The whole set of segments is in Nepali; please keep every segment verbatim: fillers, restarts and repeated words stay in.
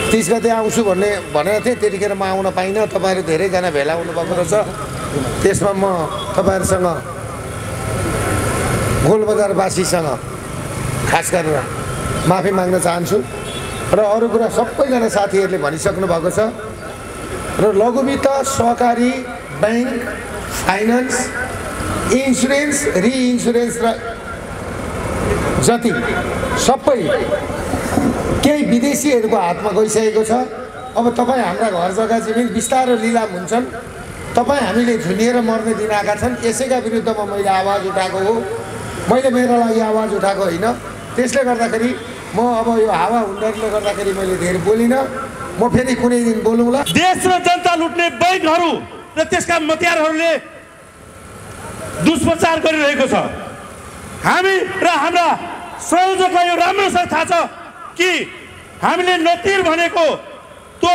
तीस गते आउँछु भन्ने भनेको थिएँ, त्यतिखेर म आउन पाइनँ। तपाईँहरू धेरैजना भेला हुनुभएको रहेछ। त्यसमा म तपाईँहरूसँग गोलबजारवासीसँग खास गरेर माफी माग्न चाहन्छु र अरू कुरा सबैजना साथीहरूले भनिसक्नु भएको छ। र लघुवित्त, सहकारी, ब्याङ्क, फाइनेन्स, इन्सुरेन्स, रिइन्सुरेन्स र जति सबै केही विदेशीहरूको हातमा गइसकेको छ। अब तपाईँ हाम्रा घर जग्गा जमिन बिस्तारो लिलाम हुन्छन्। तपाईँ हामीले झुलिएर मर्ने दिन आएका छन्। यसैका विरुद्धमा मैले आवाज उठाएको हो। मैले मेरो लागि आवाज उठाएको होइन। त्यसले गर्दाखेरि म अब यो हावा हुन्डरले गर्दाखेरि मैले धेरै बोलिनँ। म फेरि कुनै दिन बोलौँला। देश र जनता लुट्ने बैंकहरू र त्यसका मतियारहरूले दुष्प्रचार गरिरहेको छ। हामी र हाम्रा संयोजकलाई यो राम्रोसँग थाहा छ कि हामीले नतिर भनेको त्यो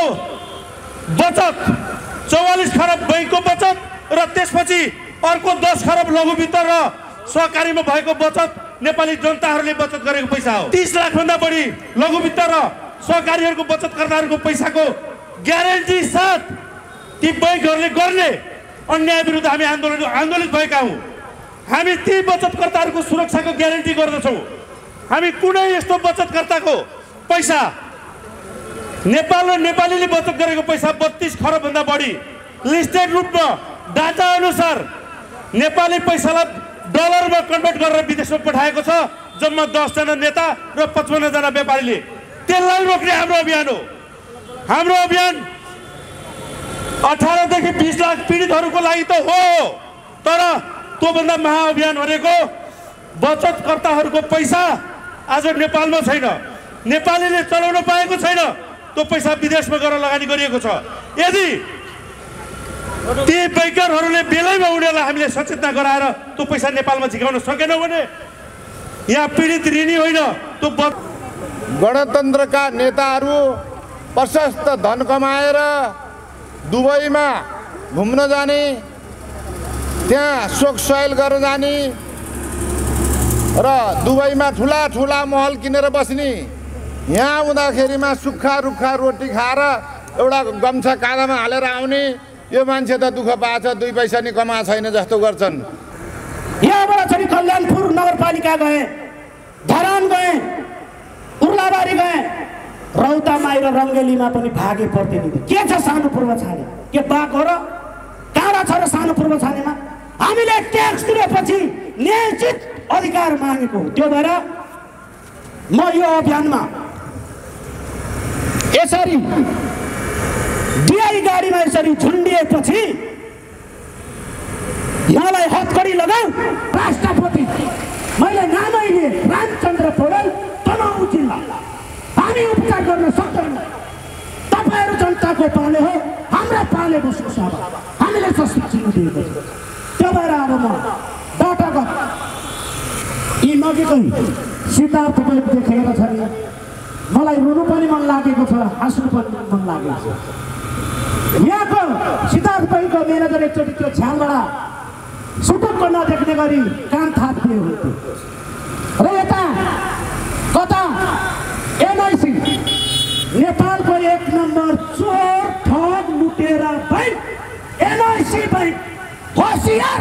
बचत चौवालिस खरब बैंकको बचत र त्यसपछि अर्को दस खरब लघुवित्त र सहकारीमा भएको बचत नेपाली जनताहरूले बचत गरेको पैसा हो। तीस लाख भन्दा बढी लघुवित्त र सहकारीहरूको बचतकर्ताहरूको पैसाको ग्यारेन्टी साथ ती बैंकहरूले गर्ने अन्याय विरुद्ध हामी आन्दोलन आन्दोलित भएका हौँ। हामी ती बचतकर्ताहरूको सुरक्षाको ग्यारेन्टी गर्दछौँ। हामी कुनै यस्तो बचतकर्ताको पैसा नेपाल र नेपालीले बचत गरेको पैसा बत्तीस खरब भन्दा बढी लिस्टेड रूपमा डाटा अनुसार नेपाली पैसालाई डलरमा कन्भर्ट गरेर विदेशमा पठाएको छ। जम्मा दसजना नेता र पचपन्नजना व्यापारीले। त्यसलाई रोक्ने हाम्रो अभियान हो। हाम्रो अभियान अठारदेखि बिस लाख पीडितहरूको लागि त हो, तर त्योभन्दा महाअभियान भनेको बचतकर्ताहरूको पैसा आज नेपालमा छैन, नेपालीले चलाउन पाएको छैन, त्यो पैसा विदेशमा गएर लगानी गरिएको छ। यदि ती बैंकरहरूले बेलैमा उनीहरूलाई हामीले सचेतना गराएर त्यो पैसा नेपालमा झिकाउन सकेनौँ भने यहाँ पीडित ऋणी होइन। त्यो गणतन्त्रका नेताहरू प्रशस्त धन कमाएर दुबईमा घुम्न जाने, त्यहाँ शोक सयल गर्न जाने र दुबईमा ठुला ठुला महल किनेर बस्ने, यहाँ आउँदाखेरिमा सुक्खा रुखा रोटी खाएर एउटा गम्छा काँधामा हालेर आउने, यो मान्छे त दुःख पाएछ, दुई पैसा नि कमा छैन जस्तो गर्छन्। यहाँबाट चाहिँ कल्याणपुर नगरपालिका गए, धरान गए, उर्लाबारी गए, रौतामाई र रङ्गेलीमा पनि भागे प्रतिनिधि। के छ सानो पूर्व छाने? के बाघ हो र काँडा छ र सानो पूर्व छानेमा? हामीले ट्याक्स तिरेपछि न्यायोचित अधिकार मागेको हो। त्यो भएर म यो अभियानमा यसरी डिआई गाडीमा यसरी झुन्डिएपछि यहाँलाई हतकडी लगाऊ। राष्ट्रपति मैले नामै लिए रामचन्द्र पौडेल, तनहुँ जिल्ला। हामी उपचार गर्न सक्दैनौँ। तपाईँहरू जनताको पाले हो, हाम्रा पाले बस्नुहोस्। अब हामीले संस्कृति दिएको छ। त्यो भएर अब म डाटागत यी नजिकै सिद्धार्थ बैंक देखेर छ नि, मलाई रुनु पनि मन लागेको छ, हाँस्नु पनि मन लागेको छ। यहाँको सिद्धार्थ बैंकको म्यानेजर एकचोटि त्यो छ्याङबाट सुटुक्क नदेख्ने गरी कान थाप्ने हुन्थ्यो र यता कता एनआइसी नेपालको एक नम्बर चोर ठग लुटेरा बैंक एनआइसी बैंक होसियार।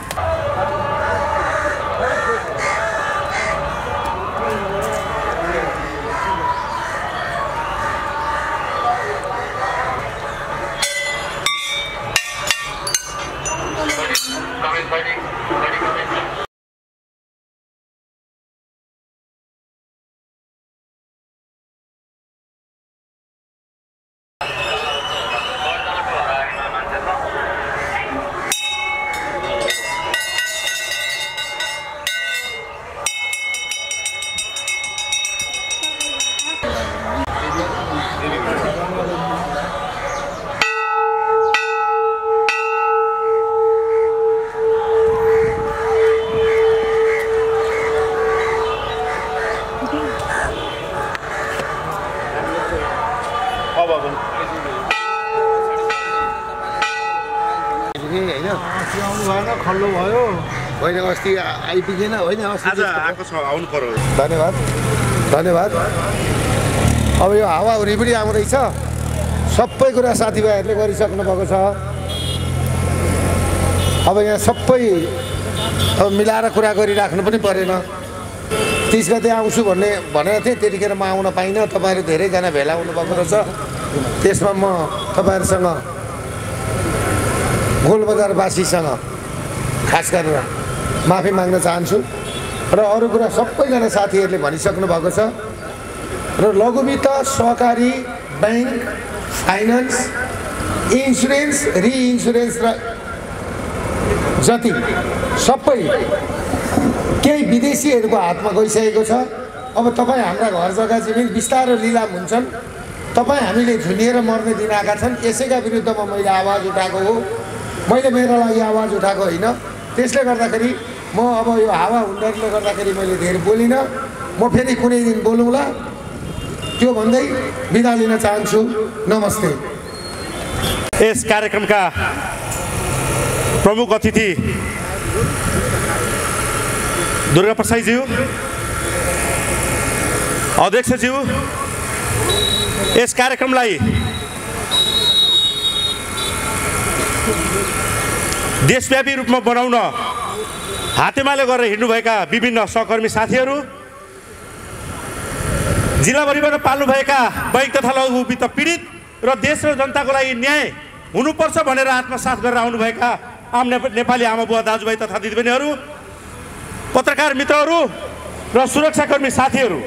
खल्लो भयो होइन, अस्ति आइपुगेन होइन, आज आएको छ, आउनु पर्यो। धन्यवाद धन्यवाद। अब यो हावाहुरी पनि आउँदैछ, सबै कुरा साथीभाइहरूले गरिसक्नु भएको छ। अब यहाँ सबै अब मिलाएर कुरा गरिराख्नु पनि परेन। तिस गते आउँछु भन्ने भनेको थिएँ, त्यतिखेर म आउन पाइनँ। तपाईँहरू धेरैजना भेला हुनुभएको रहेछ। त्यसमा म तपाईँहरूसँग गोलबजारवासीसँग खास गरेर माफी माग्न चाहन्छु र अरू कुरा सबैजना साथीहरूले भनिसक्नु भएको छ। र लघुवित्त, सहकारी, ब्याङ्क, फाइनेन्स, इन्सुरेन्स, रिइन्सुरेन्स र जति सबै केही विदेशीहरूको हातमा गइसकेको छ। अब तपाईँ हाम्रा घर जग्गा जमिन बिस्तारो लिलाम हुन्छन्। तपाईँ हामीले झुलिएर मर्ने दिन आएका छन्। यसैका विरुद्धमा मैले आवाज उठाएको हो। मैले मेरो लागि आवाज उठाएको होइन। त्यसले गर्दाखेरि म अब यो हावा हुन्डरले गर्दाखेरि मैले धेरै बोलिनँ। म फेरि कुनै दिन बोलौँला। त्यो भन्दै बिदा लिन चाहन्छु। नमस्ते। यस कार्यक्रमका प्रमुख अतिथि दुर्गा प्रसाईज्यू, अध्यक्षज्यू, यस कार्यक्रमलाई देशव्यापी रूपमा बनाउन हातेमालो गरेर हिँड्नुभएका विभिन्न सहकर्मी साथीहरू, जिल्लाभरिबाट पाल्नुभएका बैङ्क तथा लघु वित्त पीडित र देश र जनताको लागि न्याय हुनुपर्छ भनेर आत्मसात गरेर आउनुभएका आम नेपाली आमा बुवा दाजुभाइ तथा दिदीबहिनीहरू, पत्रकार मित्रहरू र सुरक्षाकर्मी साथीहरू,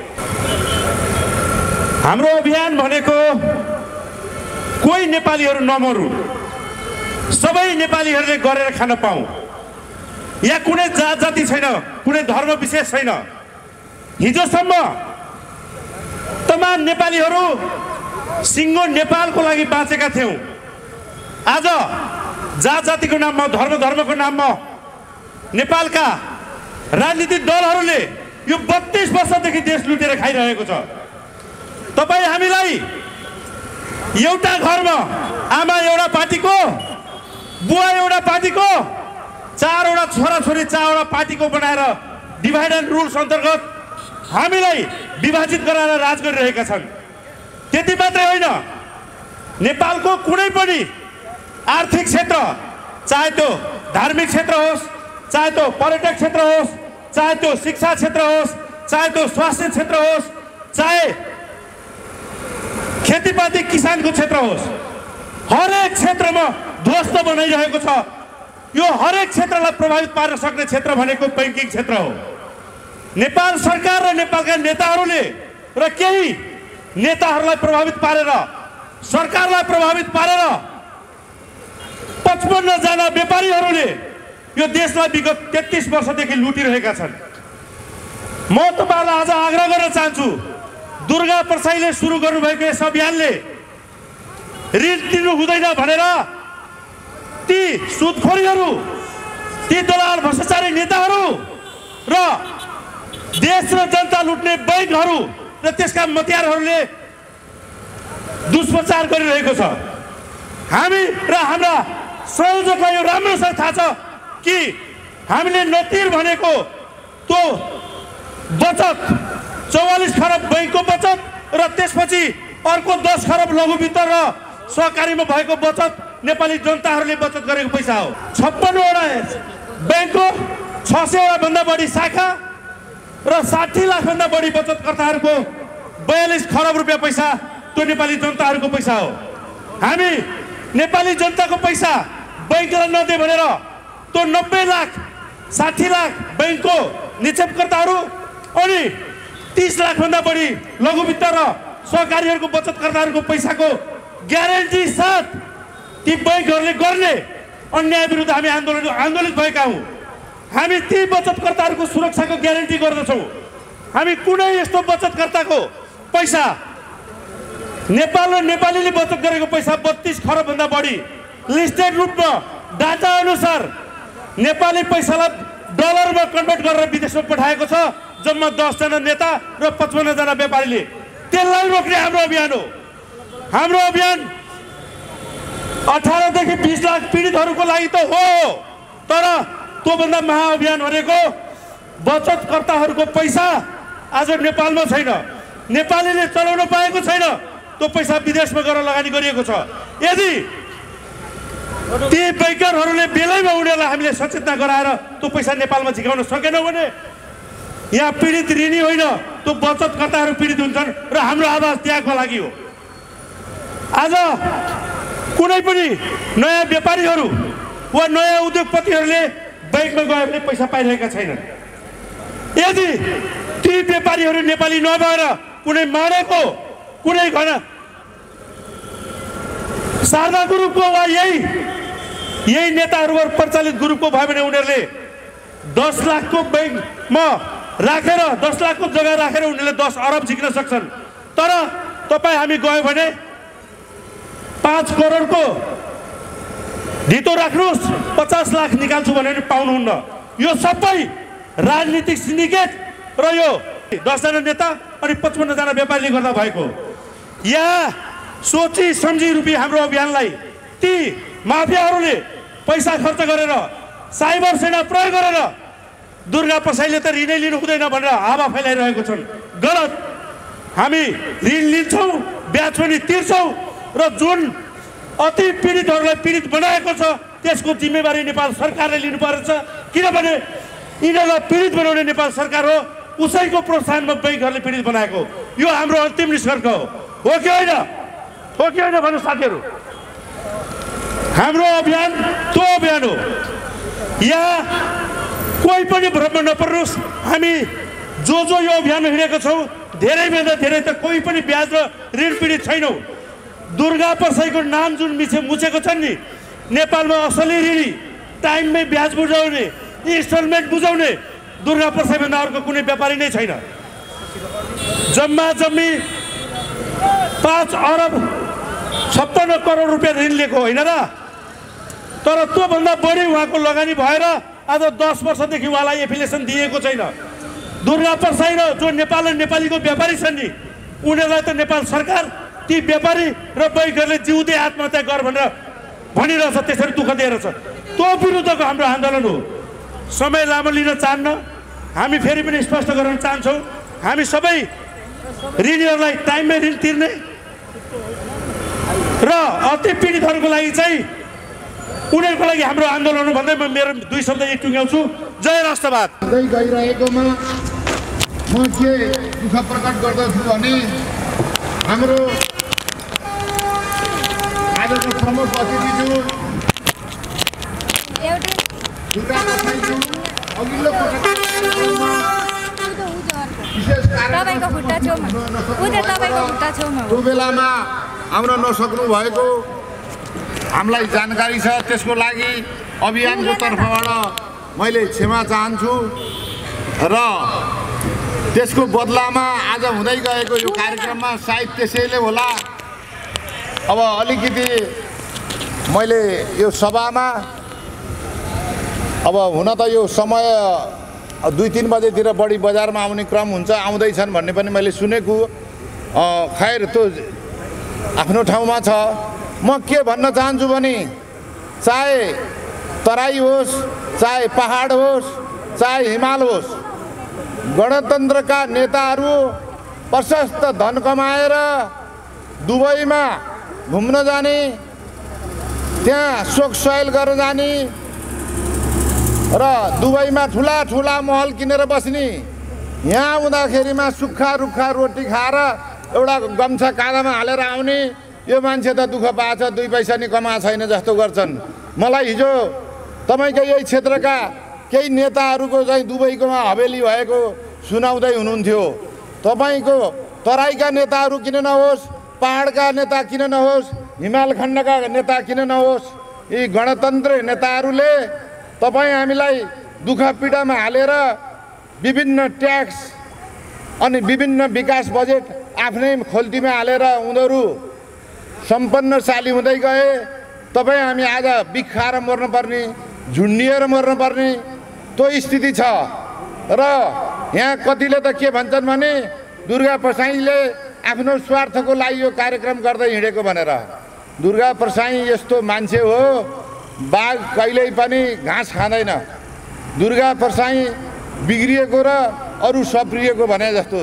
हाम्रो अभियान भनेको कोही नेपालीहरू नमरु, सबै नेपालीहरूले गरेर खान पाऊँ। यहाँ कुनै जात जाति छैन, कुनै धर्म विशेष छैन। हिजोसम्म तमाम नेपालीहरू सिङ्गो नेपालको लागि बाँचेका थियौँ। आज जात जातिको नाममा, धर्म धर्मको नाममा नेपालका राजनीतिक दलहरूले यो बत्तीस वर्षदेखि देश लुटेर खाइरहेको छ। तपाईँ हामीलाई एउटा घरमा आमा एउटा पार्टीको, बुवा एउटा पार्टीको, चारवटा छोराछोरी चारवटा पार्टीको बनाएर डिभाइड एन्ड रुल्स अन्तर्गत हामीलाई विभाजित गराएर राज गरिरहेका छन्। त्यति मात्रै होइन, नेपालको कुनै पनि आर्थिक क्षेत्र, चाहे त्यो धार्मिक क्षेत्र होस्, चाहे त्यो पर्यटक क्षेत्र होस्, चाहे त्यो शिक्षा क्षेत्र होस्, चाहे त्यो स्वास्थ्य क्षेत्र होस्, चाहे खेतीपाती किसानको क्षेत्र होस्, हरेक क्षेत्रमा ध्वस्त बनाइरहेको छ। यो हरेक क्षेत्रलाई प्रभावित पार्न सक्ने क्षेत्र भनेको बैंकिङ क्षेत्र हो। नेपाल सरकार र नेपालका नेताहरूले र केही नेताहरूलाई प्रभावित पारेर, सरकारलाई प्रभावित पारेर पचपन्न जना व्यापारीहरूले यो देशलाई विगत तेत्तीस वर्षदेखि लुटिरहेका छन्। म तपाईहरुलाई आज आग्रह गर्न चाहन्छु, दुर्गा प्रसाईले सुरु गर्नुभएको यस अभियानले ऋण दिनु हुँदैन भनेर ती सुदखोरीहरू, ती दलाल भ्रष्टाचारी नेताहरू र देश र जनता लुट्ने बैंकहरू र त्यसका मतियारहरूले दुष्प्रचार गरिरहेको छ। हामी र हाम्रा संयोजकलाई यो राम्रोसँग थाहा छ कि हामीले नतिर भनेको त्यो बचत चौवालीस खरब बैंकको बचत र त्यसपछि अर्को दस खरब लघु वित्त र सहकारीमा भएको बचत नेपाली जनताहरूले बचत गरेको पैसा हो। छप्पन्नवटा बैंकको छ सयवटा भन्दा बढी शाखा र साठी लाख भन्दा बढी बचतकर्ताहरूको बयालीस खरब रुपियाँ पैसा त्यो नेपाली जनताहरूको पैसा हो। हामी नेपाली जनताको पैसा बैंकलाई नदे भनेर त्यो नब्बे लाख साठी लाख बैंकको निक्षेपकर्ताहरू अनि तीस लाख भन्दा बढी लघु वित्त र सहकारीहरूको बचतकर्ताहरूको पैसाको ग्यारेन्टी साथ ती बैंकहरूले गर्ने अन्याय विरुद्ध हामी आन्दोलन आन्दोलित भएका हौँ। हामी ती बचतकर्ताहरूको सुरक्षाको ग्यारेन्टी गर्दछौँ। हामी कुनै यस्तो बचतकर्ताको पैसा, नेपाल र नेपालीले बचत गरेको पैसा बत्तीस खरब भन्दा बढी लिस्टेड रूपमा डाटा अनुसार नेपाली पैसालाई डलरमा कन्भर्ट गरेर विदेशमा पठाएको छ जम्मा दस जना नेता र पचपन्न जना व्यापारीले। त्यसलाई रोक्ने हाम्रो अभियान हो। हाम्रो अभियान अठारदेखि बीस लाख पीडितहरूको लागि त हो, तर त्योभन्दा महाअभियान भनेको बचतकर्ताहरूको पैसा आज नेपालमा छैन। नेपालीले चलाउन पाएको छैन त्यो पैसा विदेशमा गएर लगानी गरिएको छ। यदि ती बैंकरहरूले बेलैमा उनीहरूलाई हामीले सचेतना गराएर त्यो पैसा नेपालमा झिकाउन सकेनौँ भने यहाँ पीडित ऋणी होइन त्यो बचतकर्ताहरू पीडित हुन्छन् र हाम्रो आवाज त्यागको लागि हो। आज कुनै पनि नयाँ व्यापारीहरू वा नयाँ उद्योगपतिहरूले बैंकमा गयो भने पैसा पाइरहेका छैनन्। यदि ती व्यापारीहरू नेपाली नभएर कुनै मानेको कुनै घन शारदा ग्रुपको वा यही यही नेताहरूबाट परिचालित ग्रुपको भयो भने उनीहरूले दस लाखको बैंकमा राखेर दस लाखको जग्गा राखेर उनीहरूले दस अरब झिक्न सक्छन्। तर तपाईँ हामी गयो भने पाँच करोडको धितो राख्नुहोस् पचास लाख निकाल्छु भने पनि पाउनुहुन्न। यो सबै राजनीतिक सिन्डिकेट र यो दसजना नेता अनि पचपन्नजना व्यापारीले गर्दा भएको। यहाँ सोची सम्झी रूपी हाम्रो अभियानलाई ती माफियाहरूले पैसा खर्च गरेर साइबर सेना प्रयोग गरेर दुर्गा पसाईले त ऋणै लिनु हुँदैन भनेर हावा फैलाइरहेको छन्। गलत। हामी ऋण लिन्छौँ, ब्याज पनि तिर्छौँ र जुन अति पीडितहरूलाई पीडित बनाएको छ त्यसको जिम्मेवारी नेपाल सरकारले लिनुपर्छ। किनभने यिनीहरूलाई पीडित बनाउने नेपाल सरकार हो, उसैको प्रोत्साहनमा बैंकहरूले पीडित बनाएको। यो हाम्रो अन्तिम निष्कर्ष हो, हो कि होइन? हो कि होइन भन्नु साथीहरू? हाम्रो अभियान त्यो अभियान हो। यहाँ कोही पनि भ्रम नपर्नुहोस्, हामी जो जो यो अभियानमा हिँडेको छौँ धेरैभन्दा धेरै त कोही पनि ब्याज र ऋण पीडित छैनौँ। दुर्गा पसाईको नाम जुन मिचे मुछेको छन् नि, नेपालमा असली ऋणी टाइममै ब्याज बुझाउने इन्स्टलमेन्ट बुझाउने दुर्गा पसाईभन्दा अर्को कुनै व्यापारी नै छैन। जम्मा जम्मी पाँच अरब छप्पन्न करोड रुपियाँ ऋण लिएको होइन र? तर त्योभन्दा बढी उहाँको लगानी भएर आज दस वर्षदेखि उहाँलाई एफिलिएसन दिएको छैन। दुर्गा पसाई र जो नेपाल र नेपालीको व्यापारी छन् नि उनीहरूलाई त नेपाल सरकार ती व्यापारी र बैंकहरूले जिउँदै आत्महत्या गर भनेर भनिरहेछ, त्यसरी दुःख दिएर छ। त्यो विरुद्धको हाम्रो आन्दोलन हो। समय लामो लिन चाहन्न, हामी फेरि पनि स्पष्ट गर्न चाहन्छौँ, हामी सबै ऋणीहरूलाई टाइममै ऋण तिर्ने र अति पीडितहरूको लागि चाहिँ उनीहरूको लागि हाम्रो आन्दोलन हो भन्दै म मेरो दुई शब्द यही टुङ्ग्याउँछु। जय राष्ट्रवाद। गइरहेकोमा म के दुःख प्रकट गर्दछु भने हाम्रो आजको प्रमुख अतिथिज्यू दुर्गा पसाईज्यू अघिल्लो विशेष त्यो बेलामा आउन नसक्नु भएको हामीलाई जानकारी छ। त्यसको लागि अभियानको तर्फबाट मैले क्षमा चाहन्छु र त्यसको बदलामा आज हुँदै गएको यो कार्यक्रममा सायद त्यसैले होला अब अलिकति मैले यो सभामा अब हुन त यो समय दुई तिन बजेतिर बढी बजारमा आउने क्रम हुन्छ, आउँदैछन् भन्ने पनि मैले सुनेको। खैर त्यो आफ्नो ठाउँमा छ। म के भन्न चाहन्छु भने चाहे तराई होस्, चाहे पहाड होस्, चाहे हिमाल होस्, गणतन्त्रका नेताहरू प्रशस्त धन कमाएर दुबईमा घुम्न जाने, त्यहाँ शोक सयल गर्न जाने र दुबईमा ठुला ठुला महल किनेर बस्ने, यहाँ आउँदाखेरिमा सुक्खा रुखा रोटी खाएर एउटा गम्छा काँधामा हालेर आउने, यो मान्छे त दुःख पाएछ, दुई पैसा नि कमा छैन जस्तो गर्छन्। मलाई हिजो तपाईँको यही क्षेत्रका केही नेताहरूको चाहिँ दुबईकोमा हवेली भएको सुनाउँदै हुनुहुन्थ्यो। तपाईँको तराईका नेताहरू किन नहोस्, पहाडका नेता किन नहोस्, हिमाल खण्डका नेता किन नहोस्, यी गणतन्त्र नेताहरूले तपाईँ हामीलाई दुःख पीडामा हालेर विभिन्न ट्याक्स अनि विभिन्न विकास बजेट आफ्नै खोल्टीमा हालेर उनीहरू सम्पन्नशाली हुँदै गए। तपाईँ हामी आज बिख खाएर मर्नुपर्ने, झुन्डिएर मर्नुपर्ने त्यो स्थिति छ। र यहाँ कतिले त के भन्छन् भने दुर्गा पसाईले आफ्नो स्वार्थको लागि यो कार्यक्रम गर्दै हिँडेको भनेर। दुर्गा पसाई यस्तो मान्छे हो, बाघ कहिल्यै पनि घाँस खाँदैन। दुर्गा पसाई बिग्रिएको र अरू सप्रिएको भने जस्तो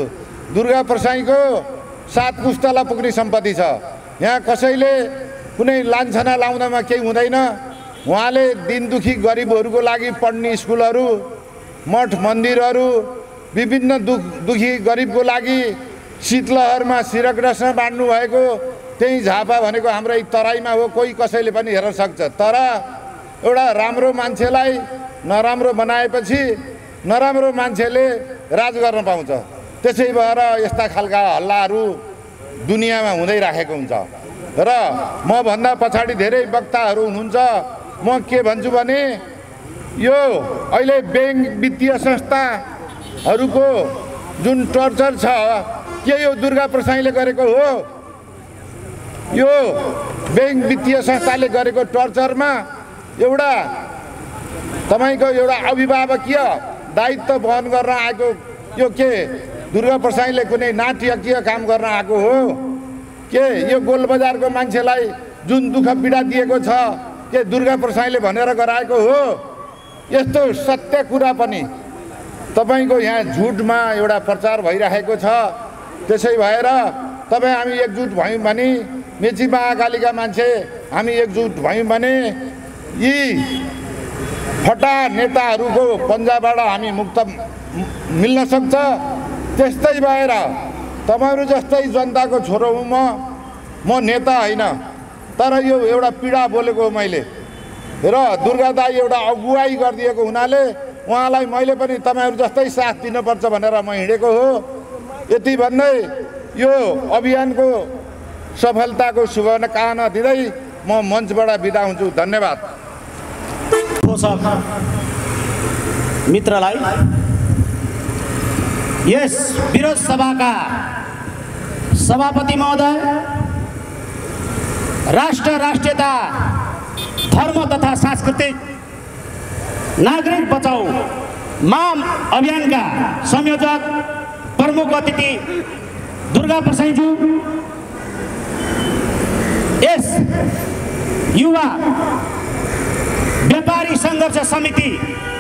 दुर्गा प्रसाईको सात पुस्ताला पुग्ने सम्पत्ति छ। यहाँ कसैले कुनै लान्छना लाउँदामा केही हुँदैन। उहाँले दिन दुखी गरिबहरूको लागि पढ्ने स्कुलहरू, मठ मन्दिरहरू, विभिन्न दुख दुखी गरिबको लागि शीतलहरमा सिरक रस बाँड्नु भएको त्यही झापा भनेको हाम्रो तराईमा हो। कोही कसैले पनि हेर्न सक्छ। तर एउटा राम्रो मान्छेलाई नराम्रो बनाएपछि नराम्रो मान्छेले राज गर्न पाउँछ। त्यसै भएर यस्ता खालका हल्लाहरू दुनियाँमा हुँदै राखेको हुन्छ। र म भन्दा पछाडि धेरै वक्ताहरू हुनुहुन्छ। म के भन्छु भने यो अहिले ब्याङ्क वित्तीय संस्थाहरूको जुन टर्चर छ, के यो दुर्गा प्रसाईले गरेको हो? यो ब्याङ्क वित्तीय संस्थाले गरेको टर्चरमा एउटा तपाईँको एउटा अभिभावकीय दायित्व वहन गर्न आएको यो के दुर्गा प्रसाईले कुनै नाटकीय काम गर्न आएको हो के? यो गोलबजारको मान्छेलाई जुन दुःख पीडा दिएको छ के दुर्गा प्रसाईले भनेर गराएको हो? यस्तो सत्य कुरा पनि तपाईँको यहाँ झुटमा एउटा प्रचार भइरहेको छ। त्यसै भएर तपाईँ हामी एकजुट भयौँ भने, मेची महाकालीका मान्छे हामी एकजुट भयौँ भने यी फटा नेताहरूको पन्जाबाट हामी मुक्त मिल्न सक्छ। त्यस्तै भएर तपाईँहरू जस्तै जनताको छोरो हुँ म। म नेता होइन, तर यो एउटा पीडा बोलेको हो मैले। र दुर्गा दाई एउटा अगुवाई गरिदिएको हुनाले उहाँलाई मैले पनि तपाईँहरू जस्तै साथ दिनुपर्छ भनेर म हिँडेको हो। यति भन्दै यो अभियानको सफलताको शुभकामना दिँदै म मञ्चबाट बिदा हुन्छु। धन्यवाद। पोषक मित्रलाई यस विरोध सभाका सभापति महोदय, राष्ट्र राष्ट्रियता धर्म तथा सांस्कृतिक नागरिक बचाऊ माम अभियानका संयोजक प्रमुख अतिथि दुर्गा प्रसाईज्यू, यस युवा व्यापारी सङ्घर्ष समिति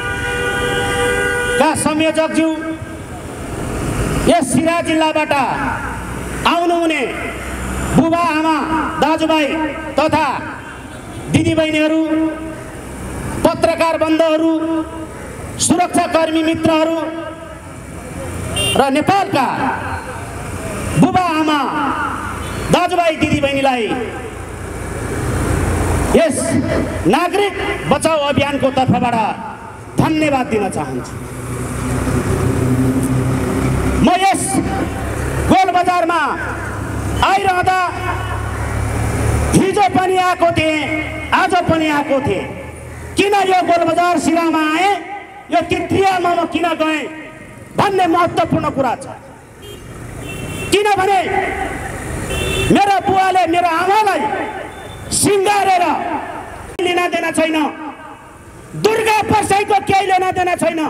का संयोजकज्यू, यस सिराहा जिल्लाबाट आउनुहुने बुबा आमा दाजुभाइ तथा दिदीबहिनीहरू, पत्रकार बन्धुहरू, सुरक्षाकर्मी मित्रहरू र नेपालका बुबा आमा दाजुभाइ दिदीबहिनीलाई यस नागरिक बचाउ अभियानको तर्फबाट धन्यवाद दिन चाहन्छु। म यस गोलबजारमा आइरहँदा हिजो पनि आएको थिएँ, आज पनि आएको थिएँ। किन यो गोलबजार सिराहामा आएँ, यो तित्रियामा म किन गएँ भन्ने महत्त्वपूर्ण कुरा छ। किनभने मेरो बुवाले मेरो आमालाई सिँगारेर लेना देना छैन, दुर्गा प्रसाईको केही लेना देना छैन।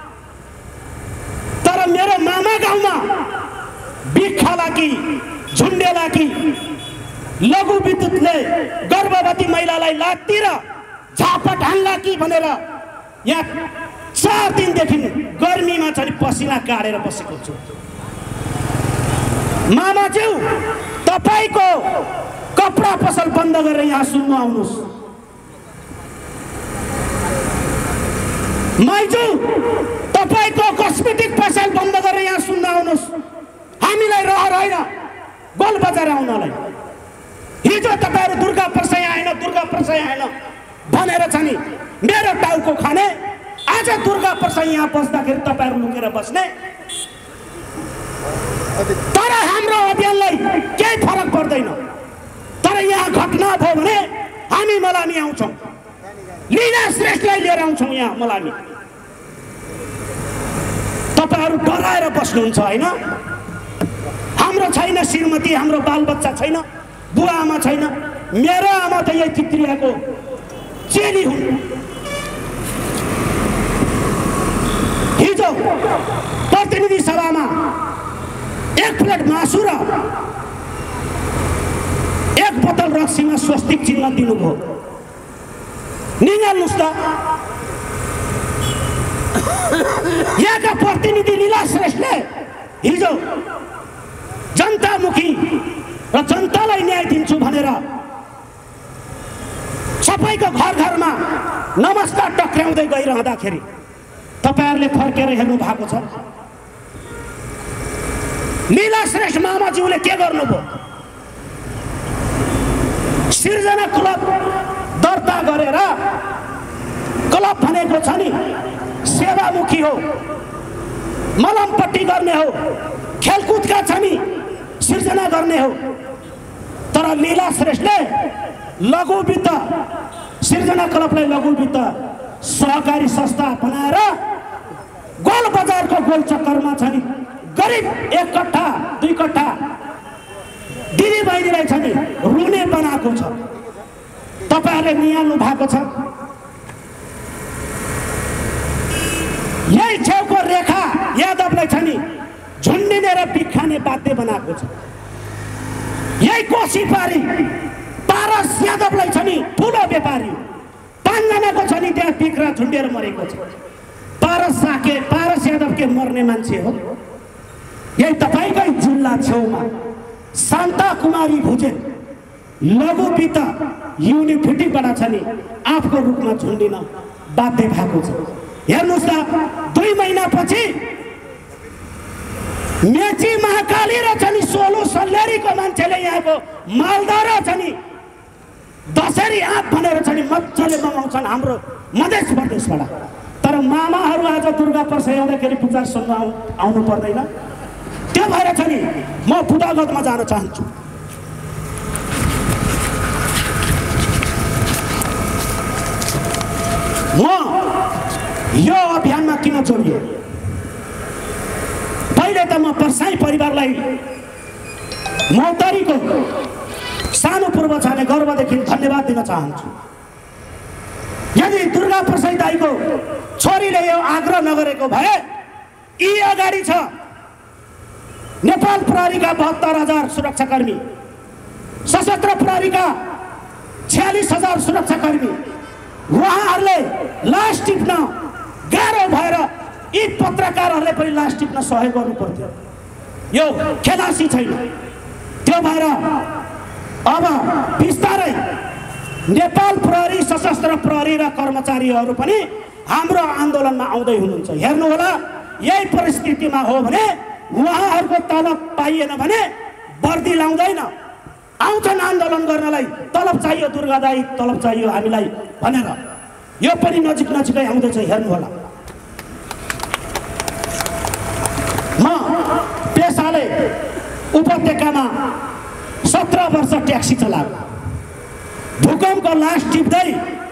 तर मेरो मामा गाउँमा बिखाला कि झुन्डेला कि लघु विद्युतले गर्भवती महिलालाई लात्ती र झापट हान्ला कि भनेर यहाँ चार दिनदेखि गर्मीमा चाहिँ पसिना काटेर बसेको छु। मामाज्यू, तपाईँको कपडा पसल बन्द गरेर यहाँ सुन्नु आउनुहोस्। माइजू, तपाईँको कस्मेटिक पसल बन्द गरेर यहाँ सुन्न आउनुहोस्। हामीलाई रहर होइन गोलबजार आउनलाई। हिजो तपाईँहरू दुर्गा प्रसाई आएन, दुर्गा प्रसाई आएन भनेर चाहिँ मेरो टाउको खाने, आज दुर्गा प्रसाई यहाँ बस्दाखेरि तपाईँहरू लुकेर बस्ने। तर हाम्रो अभियानलाई केही फरक पर्दैन। तर यहाँ घटना भयो भने हामी मलामी आउँछौँ, लीला श्रेष्ठलाई लिएर आउँछौँ यहाँ मलामी। तपाईँहरू डराएर बस्नुहुन्छ होइन? हाम्रो छैन श्रीमती, हाम्रो बालबच्चा छैन, बुवा आमा छैन। मेरो आमा त यही चित्रियाको चेली हुन्। हिजो प्रतिनिधि सभामा एक प्लेट मासु र एक बोतल रक्सीमा स्वस्तिक चिन्ह दिनुभयो। निकाल्नुहोस् त। यहाँका प्रतिनिधि लीला श्रेष्ठले हिजो जनतामुखी र जनतालाई न्याय दिन्छु भनेर सबैको घर घरमा नमस्कार टक्राउँदै गइरहँदाखेरि तपाईहरुले फर्केर हेर्नु भएको छ। लीला श्रेष्ठ मामाज्यूले के गर्नुभयो? सिर्जना क्लब दर्ता गरेर, क्लब भनेको छ नि सेवामुखी हो, मलमपट्टि गर्ने हो, खेलकुदका छ नि सिर्जना गर्ने हो। तर लीला श्रेष्ठले लघु वित्त सिर्जना क्लबलाई लघु वित्त सहकारी संस्था बनाएर गोल बजारको गोल चक्करमा छ नि गरिब एक कट्ठा दुई कट्ठा दिदी बहिनीलाई छ नि रुने बनाएको छ। तपाईहरुले निहाल्नु भएको छ। यही छेउको रेखा यादवलाई छ नि झुन्डिने र बिख खाने बाध्य बनाएको छ। यही कोसी पारी पारस यादवलाई छ नि ठुलो व्यापारी पाँचजनाको छ नि त्यहाँ बिख र झुन्डेर मरेको छ। पारस साके पारस यादव के मर्ने मान्छे हो। यही तपाईकै जिल्ला छेउमा शान्ता कुमारी भुजेल लघु वित्त युनिभर्सिटीबाट छ नि आफको रूपमा झुन्डिन बाध्य भएको छ। हेर्नुस् त दुई महिनापछि मेची महाकाली र छ नि सोलु सल्लेरीको मान्छेले यहाँको मालदा र छ नि दशहरी आँप भनेर छ नि मजाले मनाउँछन् हाम्रो मधेस प्रदेशबाट। तर मामाहरू आज दुर्गा पर्साई आउँदाखेरि पूजा सुन्न आउनु पर्दैन। त्यो भएर छ नि म बुदागतमा जान चाहन्छु। म यो अभियानमा किन जोडिए? पहिले त म पर्साई परिवारलाई मौतरीको सानो पूर्व छाने गर्वदेखि धन्यवाद दिन चाहन्छु। यदि दुर्गा पर्साई दाइको छोरीले यो आग्रह नगरेको भए यी अगाडि छ नेपाल प्रहरीका बहत्तर हजार सुरक्षाकर्मी, सशस्त्र प्रहरीका छ्यालिस हजार सुरक्षाकर्मी, उहाँहरूले लास टिप्न गाह्रो भएर यी पत्रकारहरूले पनि लास टिप्न सहयोग गर्नु पर्थ्यो। यो खेलासी छैन। त्यो भएर अब बिस्तारै नेपाल प्रहरी, सशस्त्र प्रहरी र कर्मचारीहरू पनि हाम्रो आन्दोलनमा आउँदै हुनुहुन्छ। हेर्नु होला, यही परिस्थितिमा हो भने उहाँहरूको तलब पाइएन भने वर्दी लाउँदैन, आउँछन् आन्दोलन गर्नलाई। तलब चाहियो दुर्गा दाई, तलब चाहियो हामीलाई भनेर। यो पनि नजिक नजिकै आउँदैछ। हेर्नु होला, म पेसाले उपत्यकामा सत्र वर्ष ट्याक्सी चलाएको। भूकम्पको लास टिप्दै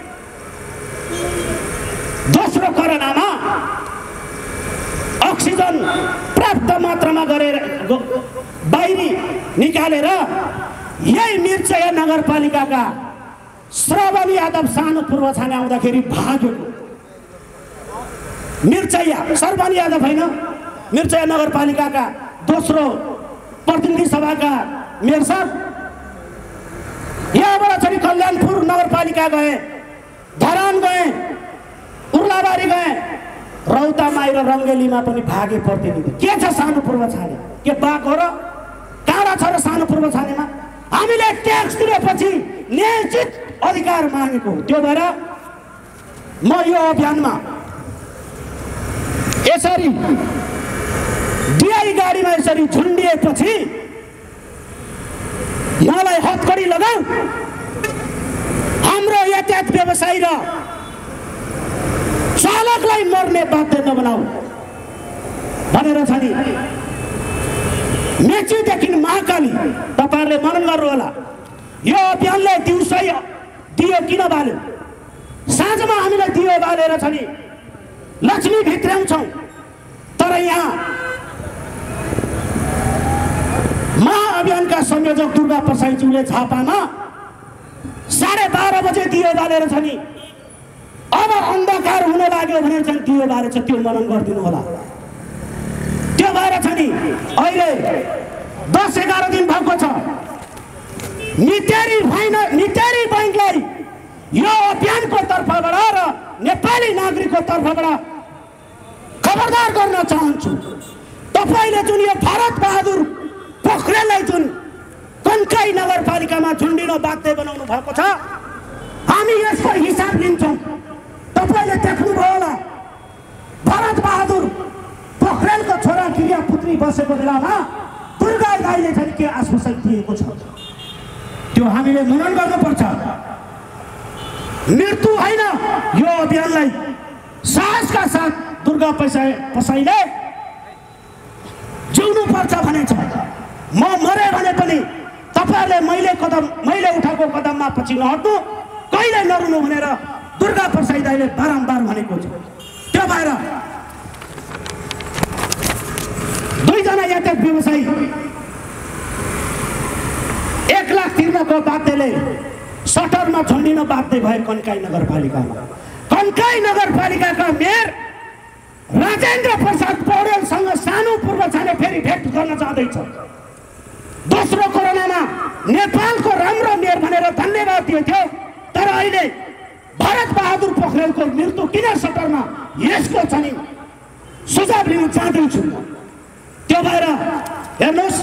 दोस्रो कोरोनामा अक्सिजन पर्याप्त मात्रामा गरेर बाहिरी निकालेर यही मिर्चया नगरपालिकाका श्रवण यादव सानो पूर्व छाने आउँदाखेरि भागेको। मिर्चया श्रवण यादव होइन, मिर्चया नगरपालिकाका दोस्रो प्रतिनिधि सभाका मेयर साहब यहाँबाट चाहिँ कल्याणपुर नगरपालिका गए, धरान गए, उर्लाबारी गए, रौतामाई र रङ्गेलीमा पनि भागे प्रतिनिधि। के छ सानो पूर्व छाने? के बाघ हो र काँडा छ र सानो पूर्व छानेमा? हामीले ट्याक्स तिरेपछि न्यायोचित अधिकार मागेको। त्यो भएर म यो अभियानमा यसरी डिआई गाडीमा यसरी झुन्डिएपछि मलाई हतकडी लगाऊ, हाम्रो यातायात व्यवसायी र चालकलाई मर्ने बाध्य नबनाऊ भनेर छ नि मेचीदेखि महाकाली। तपाईँहरूले मनन गर्नु होला, यो अभियानले दिउँसै दियो किन बाल्यो? साँझमा हामीलाई दियो बालेर छ नि लक्ष्मी भित्राउँछौँ। तर यहाँ महाअभियानका संयोजक दुर्गा पर्साईज्यूले झापामा साढे बाह्र बजे दियो बालेर छ नि अब अन्धकार हुन लाग्यो भनेर चाहिँ दियो बालेछ। त्यो मनन गरिदिनु होला। त्यो भएर छ नि अहिले दस एघार दिन भएको छ। नितेरी भएन, नितेरी बैङ्कलाई यो अभियानको तर्फबाट र नेपाली नागरिकको तर्फबाट खबरदार गर्न चाहन्छु। तपाईँले जुन यो भरत बहादुर पोखरेललाई जुन कन्काई नगरपालिकामा झुन्डिन बाध्य बनाउनु भएको छ, हामी यसको हिसाब लिन्छौँ। तपाईँले देख्नुभयो होला भरत बहादुर पोखरेलको छोरा क्रिया पुत्री बसेको बेलामा दुर्गा गाईले चाहिँ के आश्वासन दिएको छ त्यो हामीले मनन गर्नुपर्छ। मृत्यु होइन, यो अभियानलाई साहसका साथ दुर्गा पैसा पसाइले जिउनु पर्छ भनेछ। म मरे भने पनि तपाईँहरूले मैले कदम मैले उठाएको कदममा पछि नहट्नु, कहिले नरुनु भनेर दुर्गा प्रसाद दाइले बारम्बार भनेको छ। त्यो भएर दुईजना यातायात व्यवसायी एक लाख तिर्नको बाध्यले सटरमा झुन्डिन बाध्य भए कन्काई नगरपालिकामा। कन्काई नगरपालिकाका मेयर राजेन्द्र प्रसाद पौडेलसँग सानो पूर्व छाने फेरि भेट गर्न जाँदैछ। दोस्रो कोरोनामा नेपालको राम्रो मेयर भनेर धन्यवाद दिएको, तर अहिले भरत बहादुर पोखरेलको मृत्यु किन सटरमा, यसको चाहिँ सुझाव लिन चाहन्छु। त्यो भएर हेर्नुहोस्,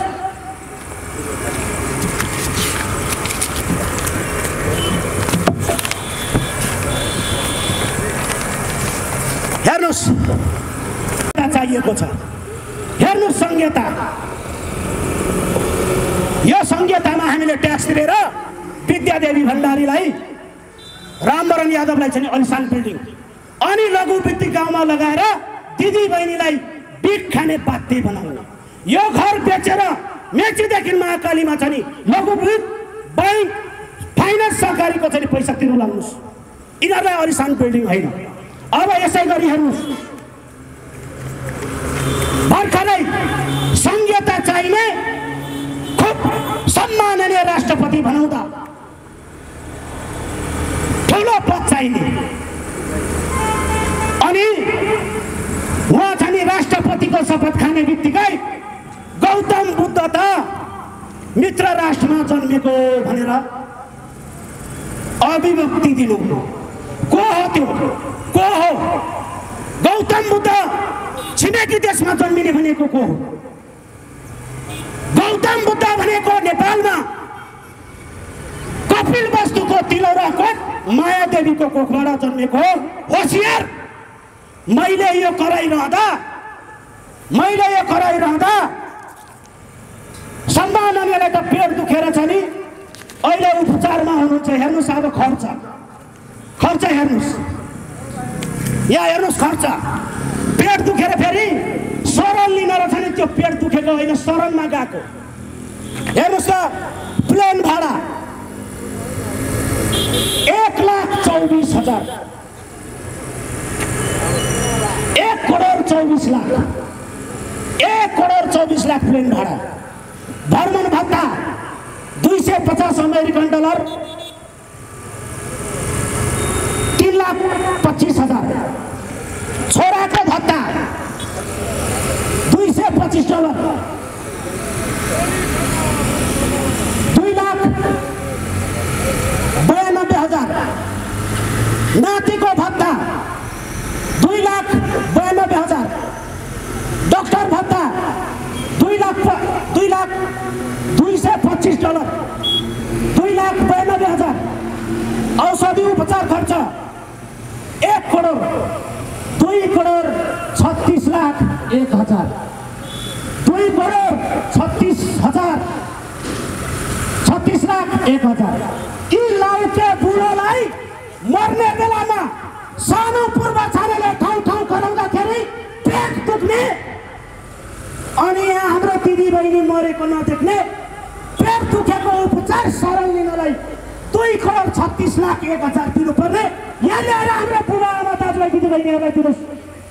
हेर्नुहोस् चाहिएको छ। हेर्नुहोस् संहिता, यो संहितामा हामीले ट्याक्स तिरेर विद्यादेवी भण्डारीलाई, रामवरण यादवलाई चाहिँ अलिसान बिल्डिङ अनि लघु वित्त गाउँमा लगाएर दिदी बहिनीलाई बिट खाने बाध्य बनाउने। यो घर बेचेर मेचीदेखि महाकालीमा चाहिँ लघु वित्त बैंक फाइनेन्स सहकारीको चाहिँ पैसा तिर्नु लाग्नुहोस्। यिनीहरूलाई अलिसान बिल्डिङ होइन। अब यसै गरी हेर्नुहोस्, भर्खरै संहिता चाहिने खुब सम्माननीय राष्ट्रपति बनाउँदा ठुलो पद चाहिने, अनि उहाँ चाहिँ राष्ट्रपतिको शपथ खाने बित्तिकै गौतम बुद्ध त मित्र राष्ट्रमा जन्मेको भनेर अभिव्यक्ति दिनु। को हो त्यो? को हो? गौतम बुद्ध छिमेकी देशमा जन्मिने भनेको को हो? गौतम बुद्ध भनेको नेपालमा कपिल वस्तुको तिलौराको मायादेवीको कोखबाट जन्मेको हो। होशियार, मैले यो कराइरहँदा मैले यो कराइरहँदा सम्माननीयले त पेट दुखेर छ नि, अहिले उपचारमा हुनुहुन्छ। हेर्नुहोस् अब खर्च खर्च हेर्नुहोस्, यहाँ हेर्नुहोस् खर्च। पेट दुखेर फेरि शरण लिन रहेछ नि, त्यो पेट दुखेको होइन, शरणमा गएको। हेर्नुहोस् त प्लेन भाडा एक लाख चौबिस हजार एक करोड चौबिस लाख एक करोड चौबिस लाख प्लेन भाडा। भ्रमण भत्ता दुई सय पचास अमेरिकन डलर तीन लाख पच्चीस हजार। छोराको भत्ता दुई सय पच्चिस डलर दुई लाख बयानब्बे हजार। नातिको भत्ता दुई लाख बयानब्बे हजार। डॉक्टर भत्ता दुई लाख दुई लाख दुई सय पच्चिस डलर दुई लाख बयानब्बे हजार। औषधि उपचार खर्च एक करोड दुई करोड छत्तीस लाख एक हजार दुई करोड छत्तीस हजार छत्तीस लाख एक हजार। यी लाउके बुढोलाई मर्ने बेलामा सानो पूर्व छानेले ठाउँ ठाउँ कराउँदाखेरि पेट दुख्ने, अनि यहाँ हाम्रो दिदी बहिनी मरेको नदेख्ने, पेट दुखेको उपचार शरण लिनलाई दुई करोड छत्तीस लाख एक हजार दिनुपर्ने। यहाँ ल्याएर हाम्रो बुबा आमा दाजुभाइ दिदी बहिनीहरूलाई दिनुहोस्।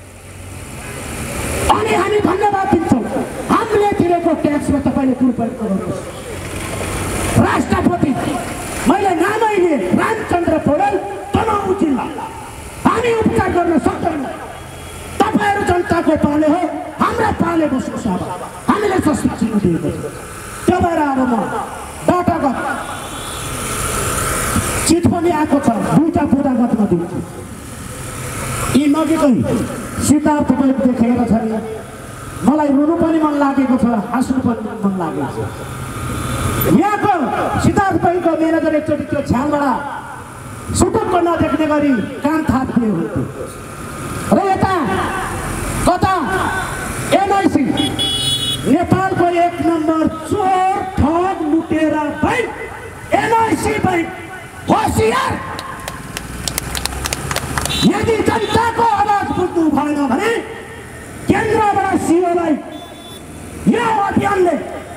अनि हामी धन्यवाद दिन्छौँ। हामीले तिरेको ट्याक्समा तपाईँले दुरुपयोग गर्नुहोस्। राष्ट्रपति मैले नामै लिए रामचन्द्र पौडेल, तनहुँ जिल्ला। हामी उपचार गर्न सक्दैनौँ। तपाईँहरू जनताको पाले हो, हाम्रा पाले बस्नुहोस्। अब हामीले सस्ता चिन्नु दिएको छ। त्यो भएर अब म डाटागत चिट पनि आएको छ, दुईवटा बुदागतमा दिन्छु। यी नजिकै सिद्धार्थ तपाईँ देखेर छ नि, मलाई रुनु पनि मन लागेको छ, हाँस्नु पनि मन लागेको छ। यहाँको सिद्धार्थ बैङ्कको म्यानेजर एकचोटि त्यो छ्यालबाट सुटुक्क नदेख्ने गरी कान थाप्ने हुन्थ्यो। र यता कता एनआइसी नेपालको एक नम्बर चोर ठग लुटेरा बैङ्क एनआइसी बैङ्क होसियार। यदि जनताको आवाज बुझ्नु भएन भने केन्द्रबाट सिओलाई यो अभियानले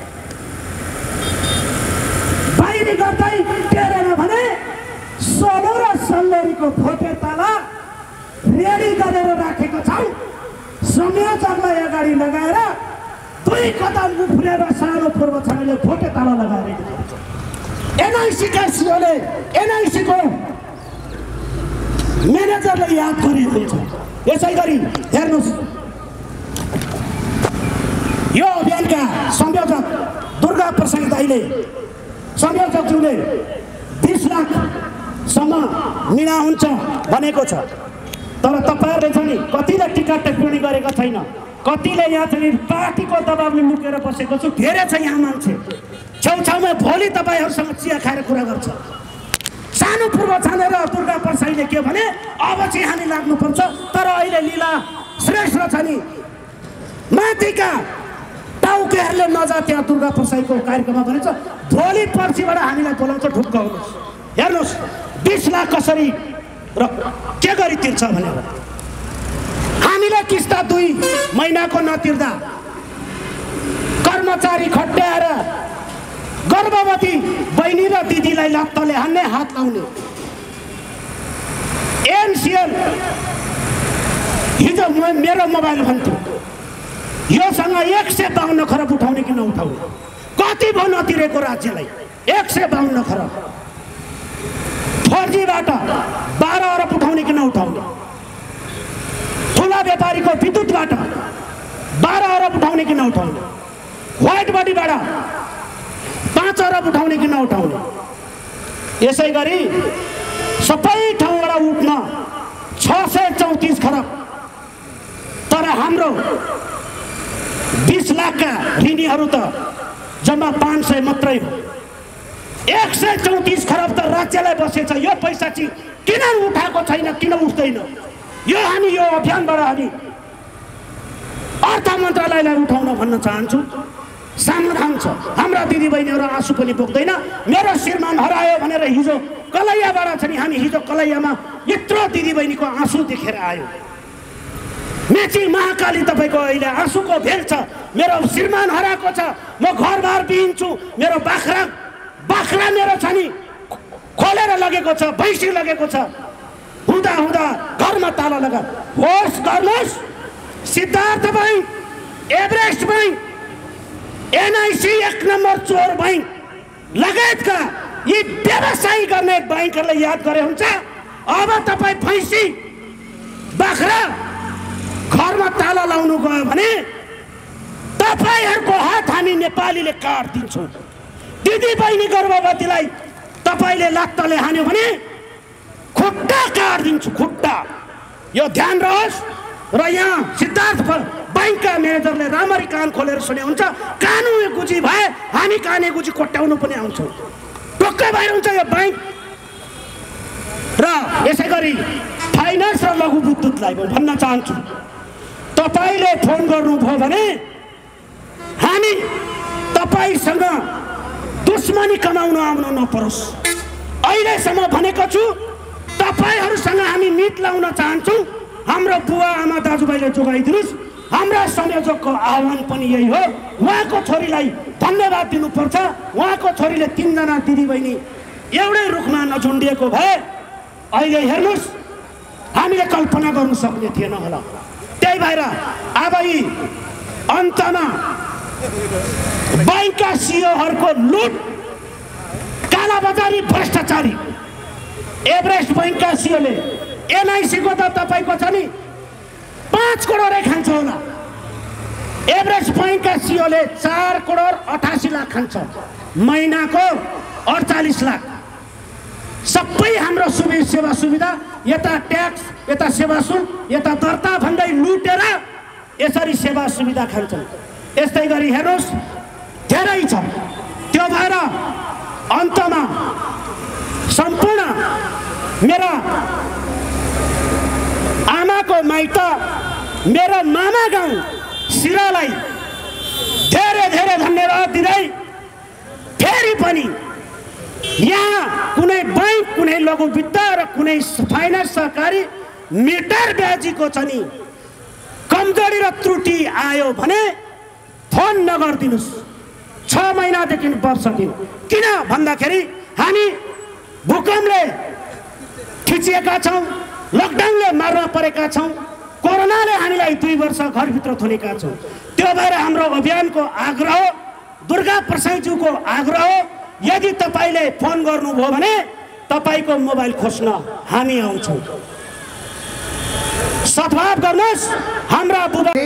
बाहिरी गर्दै टेरेन भने सोलो र सल्लोरीको भोटे ताला रेडी गरेर राखेको छौँ। संयोजकलाई अगाडि लगाएर दुई कदम उफ्रेर सानो पूर्व छानेले भोटे ताला लगाएर एनआइसीका सिओले एनआइसीको म्यानेजरलाई याद गरिनुहुन्छ। यसै गरी हेर्नुहोस्, यो अभियानका संयोजक दुर्गा प्रसाद दाईले संयोजकज्यूले बिस लाखसम्म मिना हुन्छ भनेको छ। तर तपाईँहरूले छ नि कतिले टिकट टिप्पणी गरेको छैन, कतिले यहाँ चाहिँ पार्टीको दबावले लुकेर बसेको छु। धेरै छ यहाँ मान्छे छेउछाउमा भोलि तपाईँहरूसँग चिया खाएर कुरा गर्छ। सानो पूर्व छानेर दुर्गा प्रसाईले के भने अब चाहिँ हामी लाग्नुपर्छ। तर अहिले लीला श्रेष्ठ छ नि माथिका टाउकेहरूले नजा त्यहाँ दुर्गा प्रसाईको कार्यक्रममा भनेछ भोलि पर्सिबाट हामीलाई बोलाउँछ। ढुक्क हुनुहोस्, हेर्नुहोस् बिस लाख कसरी र के गरी तिर्छ भनेर। हामीले किस्ता दुई महिनाको नतिर्दा कर्मचारी खट्याएर गर्भवती बहिनी र दिदीलाई लत्तले हान्ने, हात लाउने। एनसिएल हिजो मेरो मोबाइल भन्थ्यो योसँग एक सय बाहन्न खरब उठाउने कि नउठाउने। कति भयो नतिरेको राज्यलाई? एक सय बाहन्न खरब। फोर जीबाट बाह्र अरब उठाउने कि नउठाउने। ठुला व्यापारीको विद्युतबाट बाह्र अरब उठाउने कि नउठाउने। व्हाइट बडीबाट पाँच अरब उठाउने कि नउठाउने। यसै गरी सबै ठाउँबाट उठ्न छ सय चौतिस खरब। तर हाम्रो बीस लाखका ऋणीहरू त जम्मा पाँच सय मात्रै हो। एक सय चौतिस खरब त राज्यलाई बसेछ। यो पैसा चाहिँ किन उठाएको छैन, किन उठ्दैन? यो हामी यो अभियानबाट हामी अर्थ मन्त्रालयलाई उठाउन भन्न चाहन्छु। समाधान छ। हाम्रा दिदीबहिनीहरू आँसु पनि बोक्दैन। मेरो श्रीमान हरायो भनेर हिजो कलैयाबाट छ नि, हामी हिजो कलैयामा यत्रो दिदीबहिनीको आँसु देखेर आयो। मेची महाकाली तपाईँको अहिले आँसुको भेल छ। मेरो श्रीमान हराएको छ, म घरबार बिहिन्छु, मेरो बाख्रा बाख्रा मेरो छ नि खोलेर लगेको छ, भैँसी लगेको छ। हुँदा हुँदा घरमा ताला लगा। होस् गर्नुहोस्, Siddhartha bank, Everest bank, NIC एक नम्बर चोर बैङ्क लगायतका यी व्यवसाय गर्ने बैङ्कहरूलाई याद गरे हुन्छ। अब तपाईँ भैँसी बाख्रा घरमा ताला लाउनु गयो भने तपाईँहरूको हात हामी नेपालीले काटिदिन्छौँ। दिदी बहिनी गर्भवतीलाई तपाईँले लात्तले हान्यो भने खुट्टा काटिदिन्छु, खुट्टा। यो ध्यान रहोस्। र यहाँ सिद्धार्थ बैङ्कका म्यानेजरले राम्ररी कान खोलेर सुने हुन्छ। कानुनी गुजी भए हामी काने गुजी कोट्याउनु पनि आउँछौँ। टक्कै भएर हुन्छ यो बैङ्क। र यसै गरी फाइनेन्स र लघु विद्युतलाई भन्न चाहन्छु, तपाईँले फोन गर्नुभयो भने हामी तपाईँसँग दुश्मनी कमाउन आउनु नपरोस्। अहिलेसम्म भनेको छु तपाईँहरूसँग हामी मित लाउन चाहन्छौँ। हाम्रो बुवा आमा दाजुभाइले जोगाइदिनुहोस्। हाम्रा संयोजकको आह्वान पनि यही हो। उहाँको छोरीलाई धन्यवाद दिनुपर्छ। उहाँको छोरीले तिनजना दिदीबहिनी एउटै रुखमा नझुन्डिएको भए अहिले हेर्नुहोस् हामीले कल्पना गर्नु सक्ने थिएन होला। त्यही भएर अब यी अन्तमा बैङ्कका सिओहरूको लुट, कालाबजारी, भ्रष्टाचारी एभरेस्ट बैङ्कका सिओले एनआइसीको त तपाईँको छ नि पाँच करोडै खान्छ होला। एभरेस्ट बैङ्कका सिओले चार करोड अठासी लाख खान्छ, महिनाको अडचालिस लाख। सबै हाम्रो सुविधा सेवा सुविधा, यता ट्याक्स, यता सेवा शुल्क, यता दर्ता भन्दै लुटेर यसरी सेवा सुविधा खान्छन्। यस्तै गरी हेर्नुहोस् धेरै छ। त्यो भएर अन्तमा सम्पूर्ण मेरा आमाको माइत मेरो मामा गाउँ सिरालाई धेरै धेरै धन्यवाद दिँदै फेरि पनि यहाँ कुनै बैंक कुनै लघु वित्त र कुनै फाइनेन्स सहकारी मिटर ब्याजीको छ नि कमजोरी र त्रुटि आयो भने फोन नगरिदिनुस्। छ महिनादेखि वर्ष दिन किन भन्दाखेरि हामी भूकम्पले खिचिएका छौँ, लकडाउनले मार्न परेका छौँ, कोरोनाले हामीलाई दुई वर्ष घरभित्र थुनेका छौँ। त्यो भएर हाम्रो अभियानको आग्रह दुर्गा प्रसाईज्यूको आग्रह यदि तपाईँले फोन गर्नुभयो भने तपाईँको मोबाइल खोज्न हामी आउँछौँ। सद्भाव गर्नुहोस्। हाम्रा बुबा